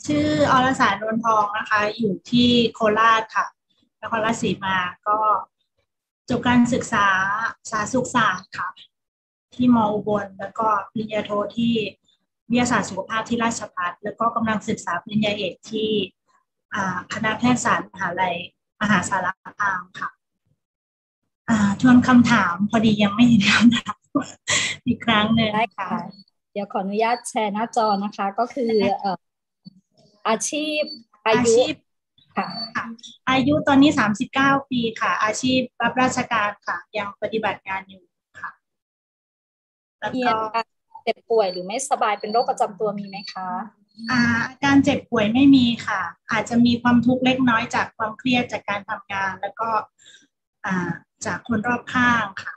ชื่ออรสารนวลทองนะคะอยู่ที่โคราชค่ะนครราชสีมาก็จบการศึกษาสาธารณสุขศาสตร์ค่ะที่มอุบลแล้วก็ปริญญาโทที่วิทยาศาสตร์สุขภาพที่ราชภัฏแล้วก็กำลังศึกษาปริญญาเอกที่คณะแพทยศาสตร์มหาลัยมหาสารคามค่ะทวนคำถามพอดียังไม่เห็นคำถามอีกครั้งหนึ่งได้ค่ะค่ะเดี๋ยวขออนุญาตแชร์หน้าจอนะคะก็คืออาชีพอาอายุชีพค่ะค่ะอายุตอนนี้39 ปีค่ะอาชีพรับราชการค่ะยังปฏิบัติงานอยู่ค่ะแล้วมีก็อาการเจ็บป่วยหรือไม่สบายเป็นโรคประจำตัวมีไหมคะอาการเจ็บป่วยไม่มีค่ะอาจจะมีความทุกข์เล็กน้อยจากความเครียดจากการทำงานแล้วก็อ่าจากคนรอบข้างค่ะ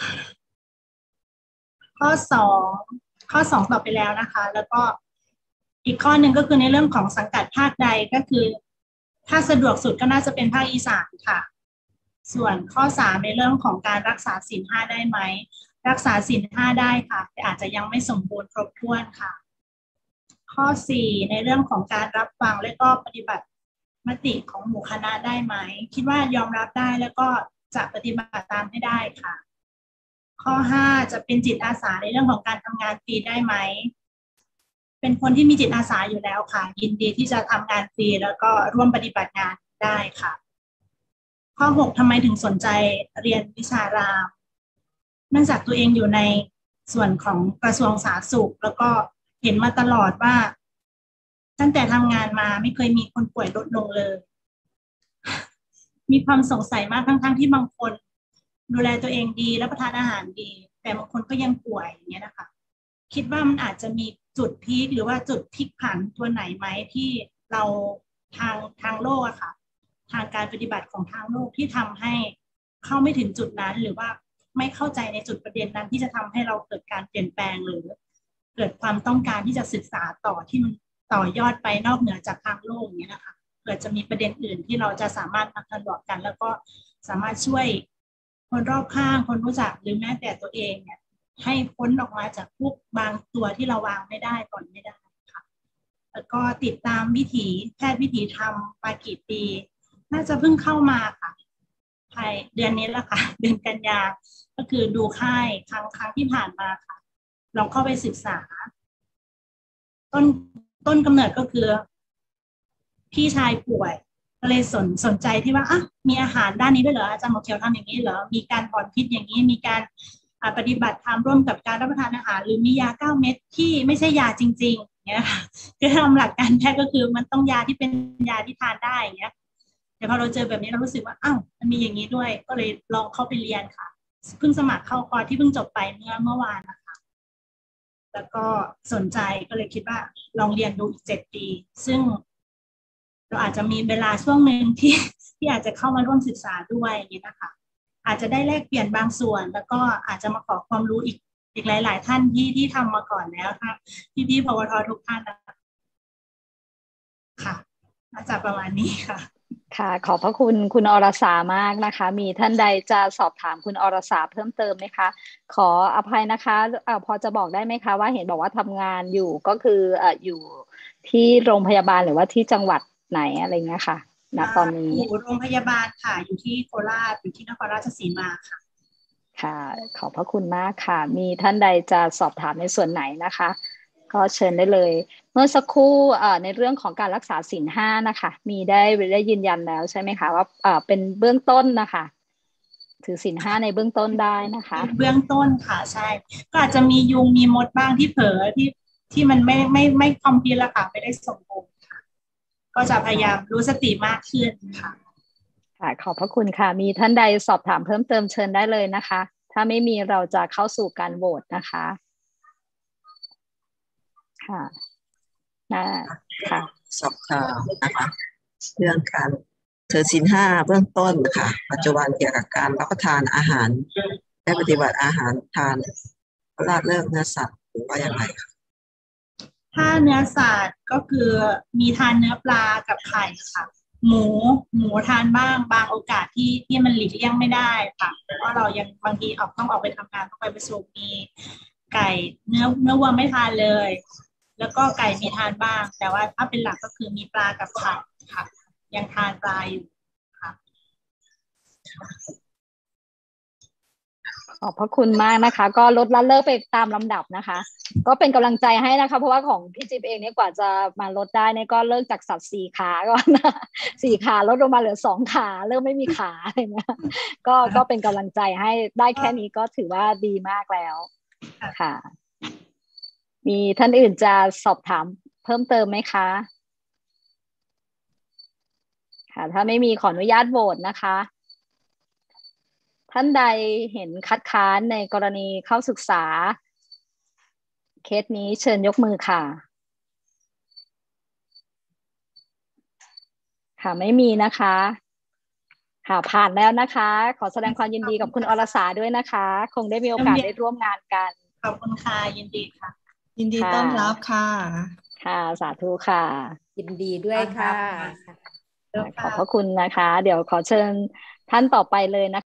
ข้อสองข้อสองตอบไปแล้วนะคะแล้วก็อีกข้อหนึ่งก็คือในเรื่องของสังกัดภาคใดก็คือถ้าสะดวกสุดก็น่าจะเป็นภาคอีสานค่ะส่วนข้อสามในเรื่องของการรักษาศีลห้าได้ไหมรักษาศีลห้าได้ค่ะแต่อาจจะยังไม่สมบูรณ์ครบถ้วนค่ะข้อสี่ในเรื่องของการรับฟังและก็ปฏิบัติมติของหมู่คณะได้ไหมคิดว่ายอมรับได้แล้วก็จะปฏิบัติตามให้ได้ค่ะ ข้อห้าจะเป็นจิตอาสาในเรื่องของการทำงานฟรีได้ไหม เป็นคนที่มีจิตอาสาอยู่แล้วค่ะยินดีที่จะทำงานฟรีแล้วก็ร่วมปฏิบัติงานได้ค่ะข้อหกทำไมถึงสนใจเรียนวิชารามเนื่องจากตัวเองอยู่ในส่วนของกระทรวงสาธารณสุขแล้วก็เห็นมาตลอดว่าตั้งแต่ทำงานมาไม่เคยมีคนป่วยลดลงเลยมีความสงสัยมากทั้งๆที่บางคนดูแลตัวเองดีและประทานอาหารดีแต่บางคนก็ยังป่วยอย่างเงี้ยนะคะคิดว่ามันอาจจะมีจุดพีคหรือว่าจุดพลิกผันตัวไหนไหมที่เราทางโลกอะค่ะทางการปฏิบัติของทางโลกที่ทำให้เข้าไม่ถึงจุดนั้นหรือว่าไม่เข้าใจในจุดประเด็นนั้นที่จะทำให้เราเกิดการเปลี่ยนแปลงหรือเกิดความต้องการที่จะศึกษาต่อที่มันต่อยอดไปนอกเหนือจากทางโลกอย่างเงี้ยนะคะเกิดจะมีประเด็นอื่นที่เราจะสามารถมาทะเลาะกันแล้วก็สามารถช่วยคนรอบข้างคนรู้จักหรือแม้แต่ตัวเองเนี่ยให้พ้นออกมาจากพวกบางตัวที่เราวางไม่ได้ก่อนไม่ได้ค่ะแล้วก็ติดตามวิถีแพทย์วิถีธรรมมากี่ปีน่าจะเพิ่งเข้ามาค่ะภายเดือนนี้แหละค่ะเดือนกันยาก็คือดูค่ายครั้งที่ผ่านมาค่ะลองเข้าไปศึกษาต้นต้นกำเนิดก็คือพี่ชายป่วยก็เลยสนใจที่ว่าอ่ะมีอาหารด้านนี้ด้วยเหรออาจารย์หมอเขียวทำอย่างนี้เหรอมีการถอนพิษอย่างนี้มีการปฏิบัติธรรมร่วมกับการรับประทานอาหารหรือมียา9 เม็ดที่ไม่ใช่ยาจริงๆเงี้ยค่ะคือทำหลักการแพทย์ก็คือมันต้องยาที่เป็นยาที่ทานได้อย่างเงี้ยแต่พอเราเจอแบบนี้เรารู้สึกว่าอ้าวมันมีอย่างนี้ด้วยก็เลยลองเข้าไปเรียนค่ะเพิ่งสมัครเข้าคอร์สที่เพิ่งจบไปเมื่อวานนะคะแล้วก็สนใจก็เลยคิดว่าลองเรียนดูอีก7 ปีซึ่งเราอาจจะมีเวลาช่วงหนึ่งที่อาจจะเข้ามาร่วมศึกษาด้วยอย่างนี้นะคะอาจจะได้แลกเปลี่ยนบางส่วนแล้วก็อาจจะมาขอความรู้อีกหลายๆท่านที่ทำมาก่อนแล้วค่ะพี่พวททุกท่านนะคะค่ะน่าจะประมาณนี้ค่ะค่ะขอบพระคุณคุณอรสามากนะคะมีท่านใดจะสอบถามคุณอรสาเพิ่มเติมไหมคะขออภัยนะคะพอจะบอกได้ไหมคะว่าเห็นบอกว่าทำงานอยู่ก็คืออยู่ที่โรงพยาบาลหรือว่าที่จังหวัดไหนอะไรเงี้ยค่ะณตอนนี้อยู่โรงพยาบาลค่ะอยู่ที่โคราชอยู่ที่นครราชสีมาค่ะค่ะขอบพระคุณมากค่ะมีท่านใดจะสอบถามในส่วนไหนนะคะก็เชิญได้เลยเมื่อสักครู่ในเรื่องของการรักษาศีลห้านะคะมีได้ยืนยันแล้วใช่ไหมคะว่าเป็นเบื้องต้นนะคะถือศีลห้าในเบื้องต้นได้นะคะเบื้องต้นค่ะใช่ก็อาจจะมียุงมีมดบ้างที่เผลอที่มันไม่คอมพลีทแล้วค่ะไม่ได้สมบูรณ์ค่ะก็จะพยายามรู้สติมากขึ้นค่ะค่ะขอบพระคุณค่ะมีท่านใดสอบถามเพิ่มเติมเชิญได้เลยนะคะถ้าไม่มีเราจะเข้าสู่การโหวตนะคะค่ะนะค่ะสอบถามนะคะเรื่องการถือศีลห้าเบื้องต้นค่ะปัจจุบันเกี่ยวกับการรับประทานอาหารและปฏิบัติอาหารทานละเลิกเนื้อสัตว์หรือว่าอย่างไรคะถ้าเนื้อสัตว์ก็คือมีทานเนื้อปลากับไข่ค่ะหมูทานบ้างบางโอกาสที่มันหลีกเลี่ยงไม่ได้ค่ะเพราะเรายังบางทีต้องออกไปทำงานต้องไปประชุมมีไก่เนื้อวัวไม่ทานเลยแล้วก็ไก่มีทานบ้าง แต่ว่าถ้าเป็นหลักก็คือมีปลากับผักค่ะ ยังทานปลาอยู่ค่ะขอบพระคุณมากนะคะ ก็ลดละเลิกไปตามลำดับนะคะ ก็เป็นกำลังใจให้นะคะเพราะว่าของพี่จิ๊บเองเนี่ยกว่าจะมาลดได้เนี่ยก็เลิกจากสัตว์4 ขาก่อนนะ4 ขาลดลงมาเหลือ2 ขาเริ่มไม่มีขาอะไรเงี้ยก็เป็นกำลังใจให้ได้แค่นี้ก็ถือว่าดีมากแล้วค่ะ มีท่านอื่นจะสอบถามเพิ่มเติมไหมคะค่ะถ้าไม่มีขออนุญาตโหวตนะคะท่านใดเห็นคัดค้านในกรณีเข้าศึกษาเคสนี้เชิญยกมือค่ะค่ะไม่มีนะคะค่ะผ่านแล้วนะคะขอแสดงความยินดีกับคุณอรสาด้วยนะคะคงได้มีโอกาสได้ร่วมงานกันขอบคุณค่ะยินดีค่ะยินดีต้อนรับค่ะค่ะสาธุค่ะยินดีด้วยค่ะขอบพระคุณนะคะเดี๋ยวขอเชิญท่านต่อไปเลยนะคะ